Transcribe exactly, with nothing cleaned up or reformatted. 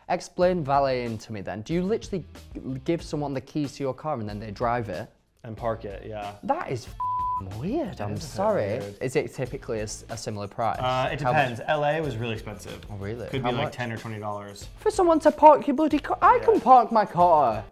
Explain valeting to me then. Do you literally give someone the keys to your car and then they drive it? And park it, yeah. That is weird, I'm sorry. Weird. Is it typically a, a similar price? Uh, it depends. L A was really expensive. Oh really? Could How be like much? ten or twenty dollars. For someone to park your bloody car? I yeah. can park my car.